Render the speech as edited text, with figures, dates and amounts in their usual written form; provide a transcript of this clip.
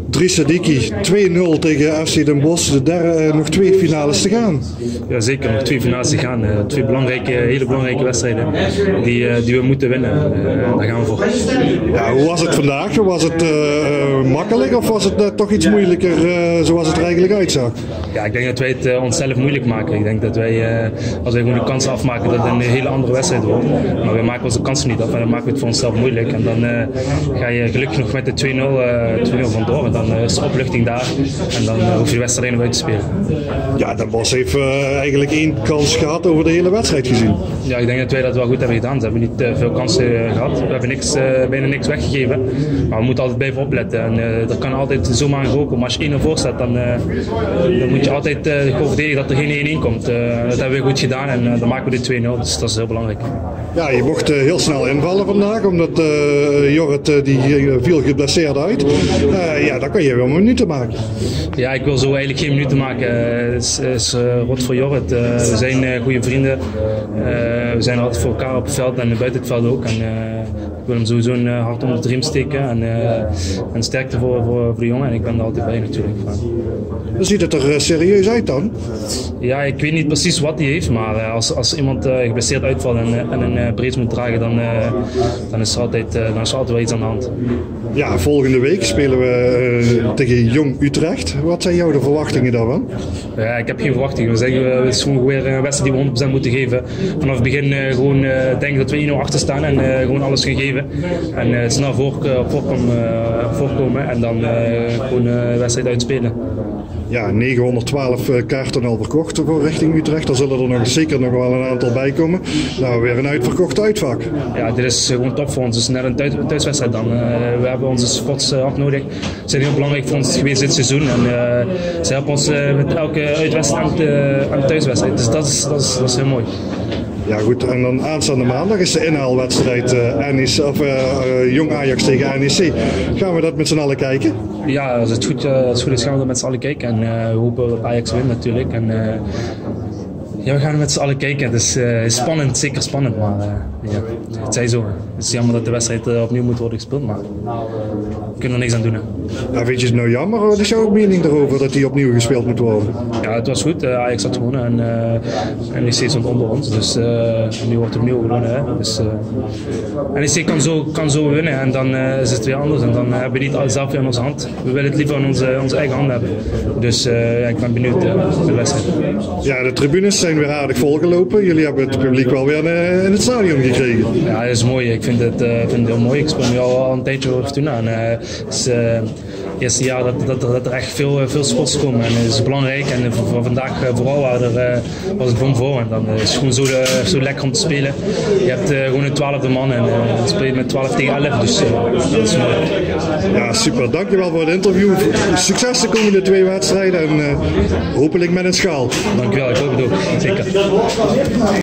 Dries Sadiki, 2-0 tegen FC Den Bosch. Nog 2 finales te gaan. Ja, zeker, nog 2 finales te gaan. 2 hele belangrijke wedstrijden die we moeten winnen. Daar gaan we voor. Ja, hoe was het vandaag? Was het makkelijk of was het toch iets moeilijker zoals het er eigenlijk uitzag? Ja, ik denk dat wij het onszelf moeilijk maken. Ik denk dat wij, als wij gewoon de kansen afmaken, dat het een hele andere wedstrijd wordt. Maar wij maken onze kansen niet af en dan maken we het voor onszelf moeilijk. En dan ga je gelukkig nog met de 2-0 vandoor. En dan is de opluchting daar en dan hoef je de wedstrijd nog uit te spelen. Ja, Den Bosch heeft eigenlijk 1 kans gehad over de hele wedstrijd gezien. Ja, ik denk dat wij dat wel goed hebben gedaan. Ze hebben niet veel kansen gehad. We hebben bijna niks weggegeven. Maar we moeten altijd blijven opletten. En er kan altijd zomaar een goal komen. Als je 1-0 voor staat, dan moet je altijd verdedigen dat er geen 1-1 komt. Dat hebben we goed gedaan en dan maken we de 2-0. Dus dat is heel belangrijk. Ja, je mocht heel snel invallen vandaag, omdat Jorrit die viel geblesseerd uit. Ja, dan kan je wel minuten maken. Ja, ik wil zo eigenlijk geen minuten maken. Het is rot voor Jorrit. We zijn goede vrienden. We zijn altijd voor elkaar op het veld en buiten het veld ook. En, ik wil hem sowieso een hart onder de riem steken en sterkte voor de jongen. En ik ben er altijd bij natuurlijk. Dan ziet het er serieus uit dan? Ja, ik weet niet precies wat hij heeft, maar als iemand geblesseerd uitvalt en een brace moet dragen, dan is er altijd wel iets aan de hand. Ja, volgende week spelen we tegen Jong Utrecht. Wat zijn jouw verwachtingen daarvan? Ja, ik heb geen verwachtingen. We zeggen het is gewoon weer een wedstrijd die we 100% moeten geven. Vanaf het begin gewoon denken dat we 1-0 achter staan en gewoon alles gegeven. En snel voorkomen en dan gewoon de wedstrijd uitspelen. Ja, 912 kaarten al verkocht voor richting Utrecht. Er zullen er zeker nog wel een aantal bij komen. Nou, weer een uitverkocht uitvak. Ja, dit is gewoon top voor ons. Het is net een thuiswedstrijd dan. We hebben onze sports hard nodig. Ze zijn heel belangrijk voor ons geweest dit seizoen. En ze helpen ons met elke uitwedstrijd aan de thuiswedstrijd. Dus dat is heel mooi. Ja goed, en dan aanstaande maandag is de inhaalwedstrijd Jong Ajax tegen NEC. Gaan we dat met z'n allen kijken? Ja, als het goed is gaan we dat met z'n allen kijken. En we hopen dat Ajax wint natuurlijk. En, ja, we gaan met z'n allen kijken. Het is spannend, zeker spannend, maar ja, het zij zo. Het is jammer dat de wedstrijd opnieuw moet worden gespeeld, maar we kunnen er niks aan doen. Hè. Ja, vind je het nou jammer? Wat is jouw mening erover dat die opnieuw gespeeld moet worden? Ja, het was goed. Ajax had gewonnen en NEC stond onder ons. Dus nu wordt het opnieuw gewonnen. Hè. Dus, NEC kan zo winnen en dan is het weer anders. En dan hebben we niet alles zelf weer in onze hand. We willen het liever in onze eigen hand hebben. Dus ja, ik ben benieuwd naar de wedstrijd. Ja, de tribunes zijn weer aardig volgelopen. Jullie hebben het publiek wel weer in het stadion gekregen. Ja, dat is mooi. Ik vind het heel mooi. Ik speel nu al een tijdje voor Fortuna. Het is het eerste jaar dat er echt veel sports komen. En dat is belangrijk. En voor vandaag vooral was het bomvol. En dan is het gewoon zo lekker om te spelen. Je hebt gewoon een 12e man en dan speel je met 12 tegen 11. Dus dat is mooi. Ja, super. Dankjewel voor het interview. Succes de komende 2 wedstrijden en hopelijk met een schaal. Dankjewel. Ik hoop het ook. Zeker.